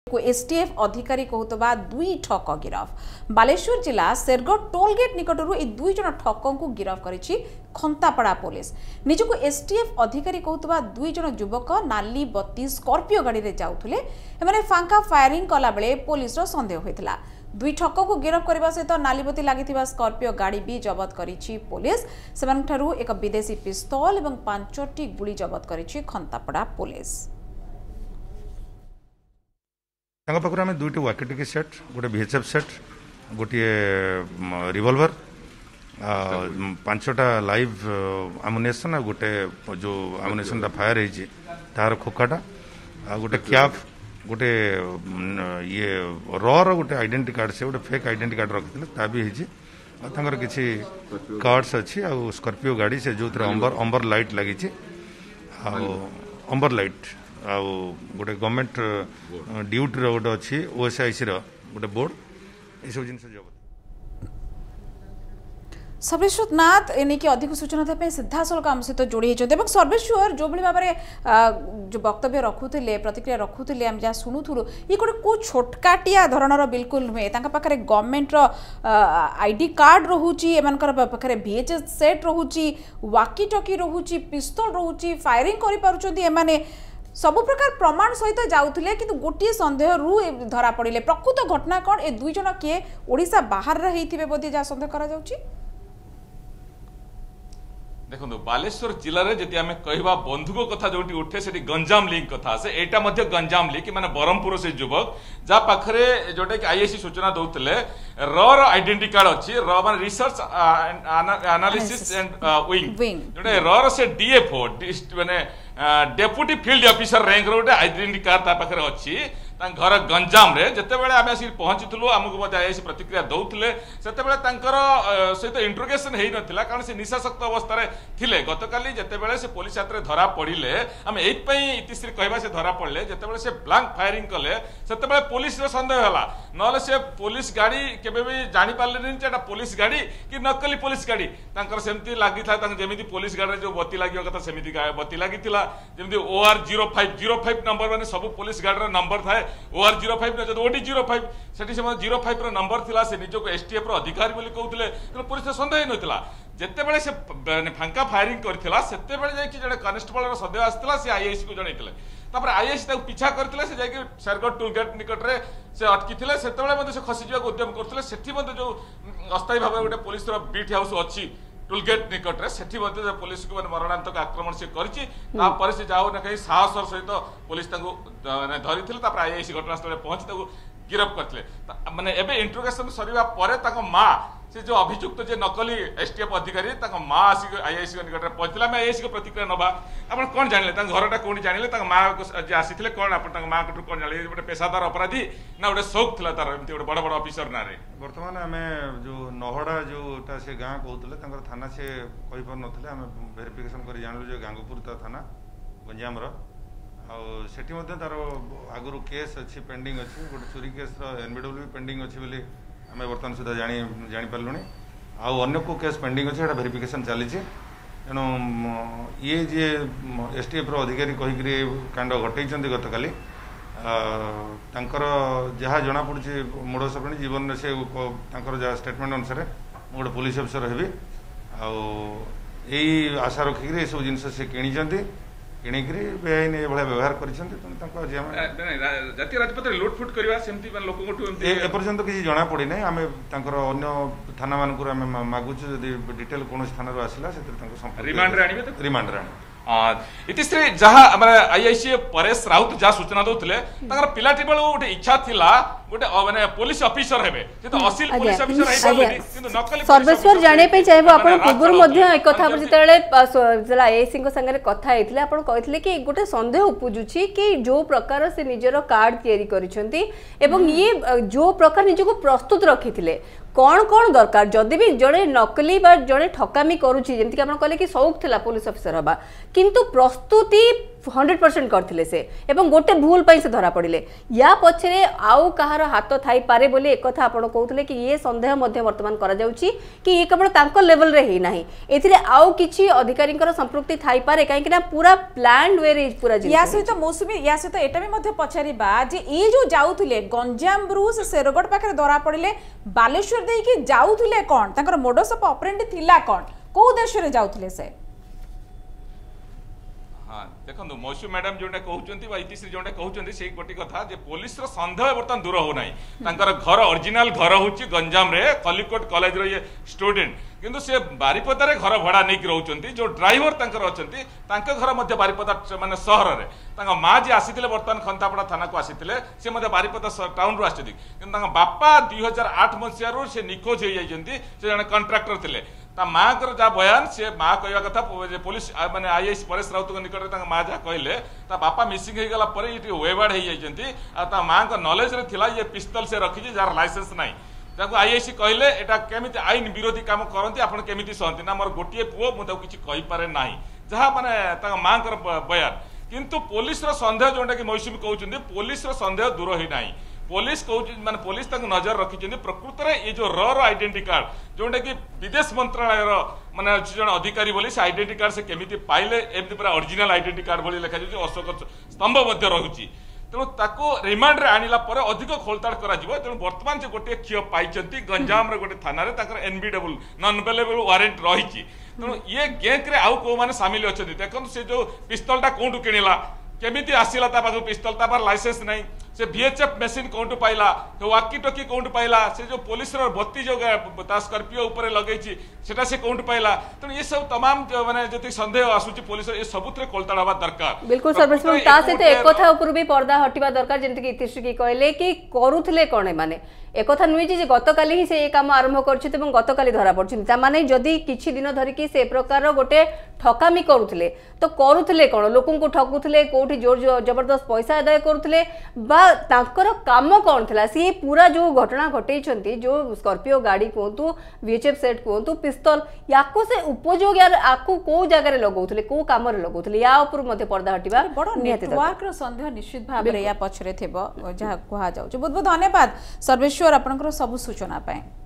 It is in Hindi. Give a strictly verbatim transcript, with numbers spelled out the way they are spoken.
एसटीएफ अधिकारी कहतबा दुई ठक गिरफ। बालेश्वर जिला शेरगढ़ टोलगेट निकटरू ए दुई जन ठकों को गिरफ करिछि खंतापड़ा पुलिस। निजको एसटीएफ अधिकारी कहतबा दुई जन युवक नाली बत्ती स्कॉर्पियो गाड़ी रे जाउथले एमाने फांका फायरिंग कला बेले पुलिस रो संदेह होइतला। दुई ठकों को गिरफ करने सहित नालीबती लगी स्कॉर्पियो गाड़ी भी जबत करिछि पुलिस। सेमानठारु एक विदेशी पिस्तौल एवं पांचटी गुली जबत करिछि खंतापड़ा पुलिस। तांका पाखुर आमे दुईटी वाकीटकी सेट गोटे भिएचएफ सेट गोटे रिवॉल्वर पांचटा लाइव आमुनेशन गोटे जो आमुनेशन फायर होइछि तार खोकाटा गोटे क्याप गोटे ये रर गोटे आइडेंटिटी कार्ड से गोटे फेक आइडेंटिटी कार्ड रखिଥିଲେ ता भी होइछि तांकर किछि कार्ड्स अछि आ स्कॉर्पियो गाड़ी से जो अंबर अंबर लाइट लागिछि आ अंबर लाइट आ गोटे गवर्नमेंट ड्यूटी रो गोटे अछि ओएसआईसी रो गोटे बोर्ड ए सब जिंस जब सर्वेश्वर नाथ एनिकी अधिक सूचना देते सीधा सड़क आम सहित जोड़ी होती सर्वेश्वर जो भाव में जो वक्तव्य रखुले प्रतिक्रिया रखुले आम जहाँ शुणुलु ये गोटे कौ छोटकाटिया धरणर बिल्कुल नुहे पाखे गवर्नमेंट आईडी कार्ड रोचे एम पाखे भिएचएस सेट रोचे वाकी टकी रोचे पिस्तौल रोचे फायरिंग कर सबु प्रकार प्रमाण सहित जाउथिले किंतु गोटे संदेह रु धरा पड़े प्रकृत घटना कौन ए दुई जन किए ओडिशा बाहर रहिथिबे बोधी जा संदेह करा जाउची। देखो बालेश्वर जिले में जदि आम कहवा बंधुक कथा जो उठे से गंजाम लिंक कथा से एटा मध्य गंजाम लिंक माने ब्रह्मपुर से युवक जहाँ पाखे जोटा कि आईएससी सूचना दौले रर आइडेंटिटी कार्ड अच्छी र मान रिसर्च एनालिसिस एंड विंग जोटा रर से डीएफओ माने डेप्यूटी फील्ड ऑफिसर रैंक रोटे आइडेंटिटी कार्ड ता पाखे अच्छी घर गंजाम रे जिते बड़े आम आसिक पहुंचीलु आमको आईएससी प्रतिक्रिया दौले से सहित इंट्रोगेशन हो नाला कारण से निशाशक्त अवस्था थिले गतकाली जितेबाला से पुलिस हाथ में धरा पड़े आम यही इतिश्री कहवा से धरा पड़े जितेबाला से ब्लांक फायरिंग कले से पुलिस सन्देह है ना से पुलिस गाड़ी केबे भी जानी पारे पुलिस गाड़ी कि नकली पुलिस गाड़ी सेमती लगी था जमी पुलिस गाड़ी जो बत्ती लगे कथा सेमती बत्ती लगी जमी O R zero five zero five number मैंने सब पुलिस गाड़ी नंबर थाए ओ आर जीरो फाइव न ओडी जीरो फाइव से जीरो फाइव नंबर थिला से निजको एसटीएफ रो अधिकारी बोली कहउतले पुलिस संदेह नथिला जेते बेले से फांका फायरिंग करथिला सेते बेले जाय कि जने कांस्टेबल रो संदेह आस्थिला से आईएससी को जणैतले तापर आईएससी ताको पीछा करथिले से जाय कि शेरगढ़ टोल गेट निकट रे से अटकी थिले सेते बेले मध्ये से खसी जिया उद्यम करथिले सेठी मध्ये जो अस्थायी भाबे गोटे पुलिस रो बीट हाउस अछि टोलगेट निकट सेठी पुलिस को मरणांतक आक्रमण से कर से जाओ ना कहीं साहसर सहित पुलिस धरी आईआईसी घटनास्थल पहुंची गिरफ्त करते माने एबे इंट्रोगेशन सरीबा परे ताको माँ से जो अभियुक्त जे नकली एसटीएफ अधिकारी माँ आसिक आईआईसी निकट में पहुंचला मैं आईआईसी को प्रतिक्रिया नवा आप कौन जानिले घरटा कौन जानिले माँ जे आसी कौन आप माँ को कौन जानिले गोटे पेशादार अपराधी ना गोटे शौक था तार एमती गोटे बड़ बड़ ऑफिसर ना रे बर्तमान आम जो नहड़ा जोटा से गाँ कहते थाना से कही पार नथिले आम वेरिफिकेशन कर जानलु जो गांगपुर थाना गंजाम सेठी तार आगु केस अच्छी पेंडिंग अच्छी गोटे चोरी केस एनबीडब्ल्यू पेंडिंग अच्छी बोली आम बर्तमान सुधा जानी जापारू आउ अन्य को केस पेंडिंग अच्छे वेरिफिकेशन चली तेणु ये जे एसटीएफ अधिकारी कहीकि कांड घटे गतकाली जहाँ जना पड़ी मूढ़ सपणी जीवन से जहाँ स्टेटमेंट अनुसार गोटे पुलिस अफिसर हेबी आई आशा रखिक सब जिन से किणी किणिक बेआईन ये व्यवहार कर लुटफुट एपर्यंत किसी जना पड़ी ना आम अन्य थाना मानक मागुचु डिटेल कौन थाना आसला रिमांड रिमांड इतिश्री जहाँ आईआईसी परेश राउत जहाँ सूचना दौले पिलाटी बेलू गोटे इच्छा थिला गोटे माने पुलिस ऑफिसर हेबे किंतु असिल पुलिस ऑफिसर हेबे किंतु नकली सर्वेश्वर जाने पे चाहेबो आपण पूर्व मध्ये एक कथा जतेले जिला आईआईसी को संगे कथा हेतिले आपण कहितले कि गोटे संदेह उपजुची कि जो प्रकार से निजरो कार्ड तयारी करिसंती एवं ये जो प्रकार निजको प्रस्तुत रखिथिले कौन कौन दरकार जदि भी जड़े नकली बा जड़े ठकामी करुची जेमति कि आपण कहले कि शौक थिला पुलिस ऑफिसर हबा किंतु प्रस्तुति हंड्रेड परसेंट करथिले से एवं गोटे भूल पई से धरा पड़िले या पछरे आउ कहार हाथ थाई पारे बोली एक कथा आपण कहउतले कि ये संदेह मध्य वर्तमान करा जाउची कि ये केवल तांको लेवल रे ही नाही एथिरे आउ किछि अधिकारींकर संपृक्ति थाई पारे काहे कि ना पूरा प्लान वे रे पूरा जिनिस या सहित मौसुमी या सहित एटा भी मध्य पचारिबा जे ए जो जाउथिले गंजाम ब्रू से सेरगढ़ पाखरे धरा पड़िले बालेश्वर देई कि जाउथिले कोन तांकर मोडस ऑफ ऑपरेंडी थिला कोन को उद्देश्य रे जाउथिले से हाँ देखो मौसू मैडम जोटा कहते इतिश्री जोटा कहते से गोटे कथा जे पुलिस सन्देह बर्तमान दूर हो ना घर ओरिजिनल घर हूँ गंजाम रे कलिकोट कॉलेज रो ये स्टूडेंट किंतु से बारिपदा रे घर भड़ा नहीं रोचे जो ड्राइवर अच्छा घर मध्य बारिपदा माने सहर में माँ जी आसी बर्तमान खंतापड़ा थाना को आसी से बारिपदा टाउन रू आसती कि बापा दुई हजार आठ मसीह से निखोज हो जाती से जन कंट्राक्टर थे माँ को जहाँ बयान से माँ कहवा कथा पुलिस माने आईएएस परेश राउत निकट माँ जहाँ कहले बापा मिसिंग हो गला पर ये वेबार्ड हो जाती माँ को नॉलेज रे थिला ये पिस्तल से रखी जार लाइसेंस नहीं ताको आईएएस कहले एटा केमिति आईन विरोधी काम करती आपण केमिति सहती ना मोर गोटे पुओ मुझे किसी कहि पारे नाही जहाँ माने ताका माँ को बयान किंतु पुलिस रो संदेह जोटा कि मौसुमी कहउछन्ती पुलिस रो संदेह दूर ही नाही पुलिस कहूँ माने पुलिस तक नजर रखी प्रकृत में ये जो र आइडेंटिटी कार्ड जोटा कि विदेश मंत्रालय माने जन अधिकारी बोली से आइडेंटिटी कार्ड से केमिति पाइले एमती पूरा ओरिजिनल आइडेंटिटी कार्ड बोली लिखा जाଉଛି अशोक स्तंभ मध्य रहुची तेणु ताको रिमांड रे आनिला परे अधिक खोलताड़ करा जिवो तेणु वर्तमान जे गोटे खियो पाइचंती गंजाम रे गोटे थाना रे ताकर एनबीडब्ल्यू नॉन अवेलेबल वारंट रहिची तेणु ये गैंग रे आउ को माने शामिल अछंती देखन से जो पिस्तलटा कोंटू किनिला केमिति आसिला ता पाखु पिस्तल ता पर लाइसेंस नहीं से वीएचएफ मशीन कोंटू पाइला तो वाकी टोकी कोंटू पाइला से जो पुलिस रो बत्ती जो ता स्कॉर्पियो ऊपर लगेची सेटा से कोंटू पाइला तो ये सब तमाम माने जति संदेह आसुची पुलिस ये सबुतरे कोलताड़ हवा दरकार बिल्कुल सर्वस्व ता से एक कथा ऊपर भी पर्दा हटिबा दरकार जेंति कि इतिश्री की कहले कि करूथले कोने माने एक कथा नुई जे गतकाली ही से ये काम आरंभ करछित एवं गतकाली धरा पड़छिन ता माने जदी किछि दिन धरि कि से प्रकार गोटे ठकामी करूथले तो करूथले कोन लोकन को ठकुथले कोठी जोर जबरदस्त पैसा अदाय करूथले बा तांकर काम कोन थला सी पूरा जो घटना घटेइछंती जो स्कॉर्पियो गाड़ी कोंतु वीएचएफ सेट कोंतु पिस्तल याको से उपयोग यार आकु को जगह रे लगौथले को काम रे लगौथले या ऊपर मध्ये पर्दा हटिबा बडो नेटवर्क रो संदेह निश्चित भाबरे या पछरे थेबो जहा कुहा जाउ बहुत बहुत धन्यवाद सर्वेश्वर आपनकर सब सूचना पाए।